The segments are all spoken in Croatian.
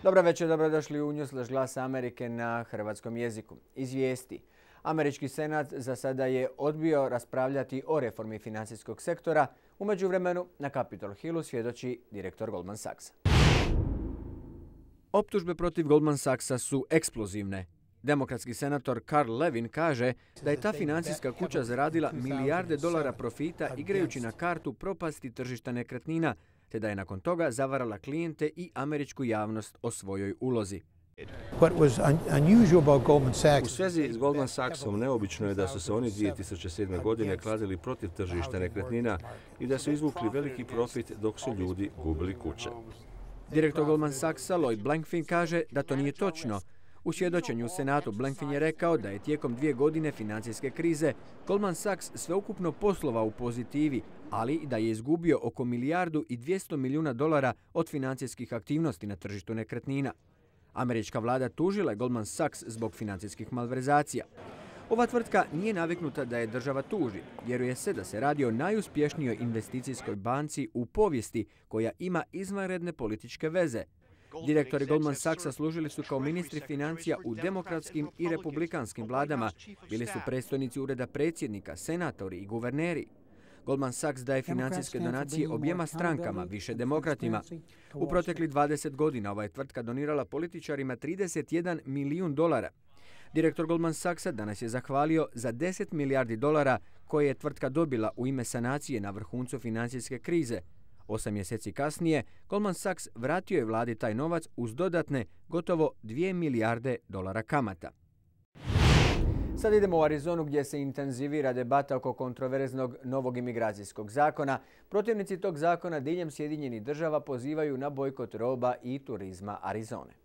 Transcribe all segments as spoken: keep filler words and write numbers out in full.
Dobro večer, dobrodošli u Newsflash Glasa Amerike na hrvatskom jeziku. Iz vijesti. Američki senat za sada je odbio raspravljati o reformi financijskog sektora. U međuvremenu na Capitol Hillu svjedoči direktor Goldman Sachsa. Optužbe protiv Goldman Sachsa su eksplozivne. Demokratski senator Carl Levin kaže da je ta financijska kuća zaradila milijarde dolara profita igrajući na kartu propasti tržišta nekretnina, te da je nakon toga zavarala klijente i američku javnost o svojoj ulozi. U svezi s Goldman Sachsom neobično je da su se oni dvije tisuće sedme. godine kladili protiv tržišta nekretnina i da su izvukli veliki profit dok su ljudi gubili kuće. Direktor Goldman Sachsa Lloyd Blankfein kaže da to nije točno. U svjedočenju u Senatu Blankfein je rekao da je tijekom dvije godine financijske krize Goldman Sachs sveukupno poslovao u pozitivi, ali da je izgubio oko milijardu i dvjesto milijuna dolara od financijskih aktivnosti na tržištu nekretnina. Američka vlada tužila je Goldman Sachs zbog financijskih malverzacija. Ova tvrtka nije naviknuta da je država tuži. Vjeruje se da se radi o najuspješnijoj investicijskoj banci u povijesti koja ima izvanredne političke veze. Direktori Goldman Sachsa služili su kao ministri financija u demokratskim i republikanskim vladama. Bili su predstojnici ureda predsjednika, senatori i guverneri. Goldman Sachs daje financijske donacije objema strankama, više demokratima. U proteklih dvadeset godina ova je tvrtka donirala političarima trideset jedan milijun dolara. Direktor Goldman Sachsa danas je zahvalio za deset milijardi dolara koje je tvrtka dobila u ime sanacije na vrhuncu financijske krize. Osam mjeseci kasnije, Goldman Sachs vratio je vladi taj novac uz dodatne gotovo dvije milijarde dolara kamata. Sad idemo u Arizonu gdje se intenzivira debata oko kontroverznog novog imigracijskog zakona. Protivnici tog zakona diljem Sjedinjenih država pozivaju na bojkot roba i turizma Arizone.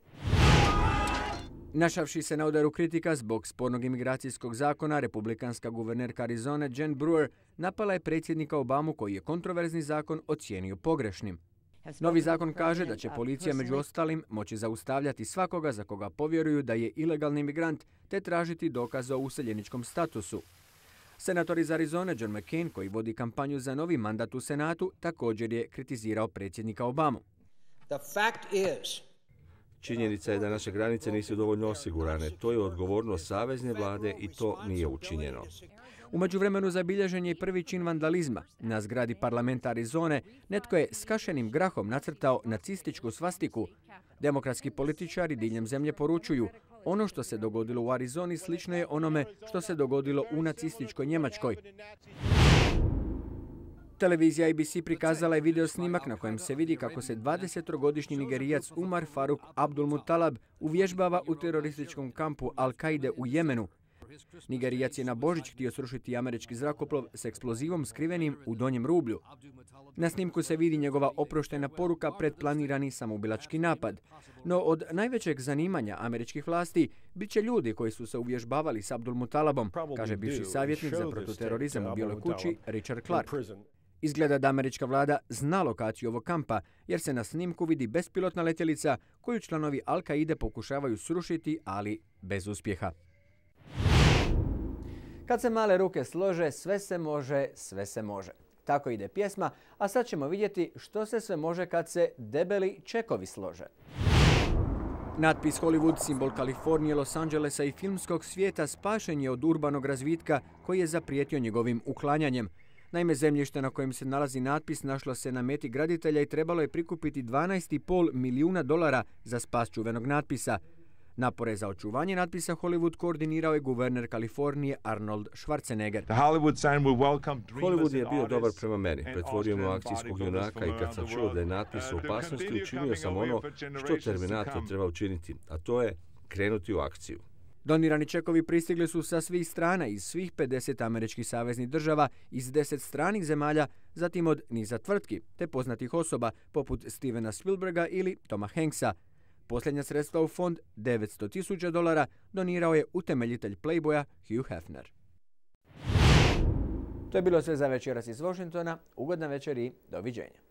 Našavši se na udaru kritika zbog spornog imigracijskog zakona, republikanska guvernerka Arizone Jen Brewer napala je predsjednika Obamu koji je kontroverzni zakon ocijenio pogrešnim. Novi zakon kaže da će policija među ostalim moći zaustavljati svakoga za koga povjeruju da je ilegalni imigrant te tražiti dokaze o useljeničkom statusu. Senator iz Arizone John McCain, koji vodi kampanju za novi mandat u Senatu, također je kritizirao predsjednika Obamu. Činjenica je da naše granice nisu dovoljno osigurane. To je odgovornost savezne vlade i to nije učinjeno. U međuvremenu zabilježen je i prvi čin vandalizma. Na zgradi parlamenta Arizone netko je s kašenim grahom nacrtao nacističku svastiku. Demokratski političari diljem zemlje poručuju: ono što se dogodilo u Arizoni slično je onome što se dogodilo u nacističkoj Njemačkoj. Televizija A B C prikazala je video snimak na kojem se vidi kako se dvadesettrogodišnji Nigerijac Umar Faruk Abdulmutalab uvježbava u terorističkom kampu Al-Kaide u Jemenu. Nigerijac je na Božić htio srušiti američki zrakoplov s eksplozivom skrivenim u donjem rublju. Na snimku se vidi njegova oproštena poruka pred planirani samoubilački napad. No od najvećeg zanimanja američkih vlasti bit će ljudi koji su se uvježbavali s Abdulmutalabom, kaže bivši savjetnik za protuterorizam u Bijeloj kući Richard Clark. Izgleda da američka vlada zna lokaciju ovog kampa, jer se na snimku vidi bespilotna letjelica koju članovi Al-Kaide pokušavaju srušiti, ali bez uspjeha. Kad se male ruke slože, sve se može, sve se može. Tako ide pjesma, a sad ćemo vidjeti što se sve može kad se debeli čekovi slože. Natpis Hollywood, simbol Kalifornije, Los Angelesa i filmskog svijeta, spašen je od urbanog razvitka koji je zaprijetio njegovim uklanjanjem. Naime, zemljište na kojem se nalazi natpis našlo se na meti graditelja i trebalo je prikupiti dvanaest i pol milijuna dolara za spas čuvenog natpisa. Napore za očuvanje natpisa Hollywood koordinirao je guverner Kalifornije Arnold Schwarzenegger. Hollywood je bio dobar prema meni. Pretvorio me u akcijskog junaka i kad sam čuo da je natpis u opasnosti, učinio sam ono što Terminator treba učiniti, a to je krenuti u akciju. Donirani čekovi pristigli su sa svih strana iz svih pedeset američkih saveznih država, iz deset stranih zemalja, zatim od niza tvrtki te poznatih osoba poput Stevena Spielberga ili Toma Hanksa. Posljednja sredstva u fond, devetsto tisuća dolara, donirao je utemeljitelj Playboya Hugh Hefner. To je bilo sve za večeras iz Washingtona. Ugodna večer i doviđenja.